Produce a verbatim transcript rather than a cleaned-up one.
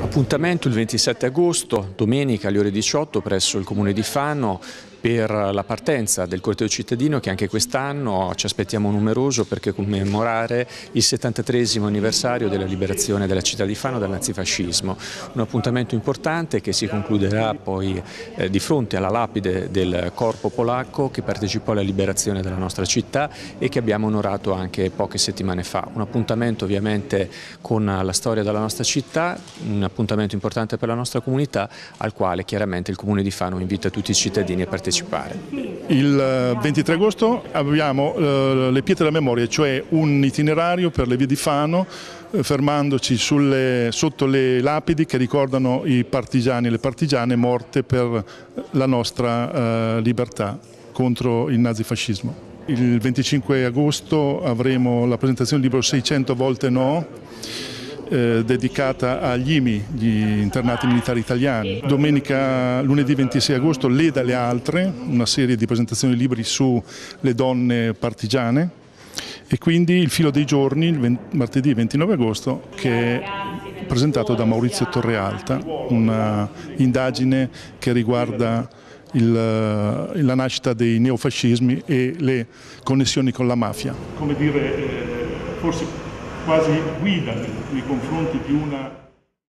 Appuntamento il ventisette agosto, domenica alle ore diciotto presso il Comune di Fano per la partenza del corteo cittadino che anche quest'anno ci aspettiamo numeroso perché commemorare il settantatreesimo anniversario della liberazione della città di Fano dal nazifascismo. Un appuntamento importante che si concluderà poi eh, di fronte alla lapide del corpo polacco che partecipò alla liberazione della nostra città e che abbiamo onorato anche poche settimane fa. Un appuntamento ovviamente con la storia della nostra città, un appuntamento importante per la nostra comunità al quale chiaramente il Comune di Fano invita tutti i cittadini a partecipare. Il ventitré agosto abbiamo eh, le pietre della memoria, cioè un itinerario per le vie di Fano, eh, fermandoci sulle, sotto le lapidi che ricordano i partigiani e le partigiane morte per la nostra eh, libertà contro il nazifascismo. Il venticinque agosto avremo la presentazione del libro seicento volte no, Eh, dedicata agli I M I, gli internati militari italiani. Domenica, lunedì ventisei agosto, Le dalle altre, una serie di presentazioni di libri sulle donne partigiane, e quindi Il filo dei giorni, il martedì ventinove agosto, che è presentato da Maurizio Torrealta, una indagine che riguarda il, la nascita dei neofascismi e le connessioni con la mafia. Come dire, forse quasi guida nei confronti di una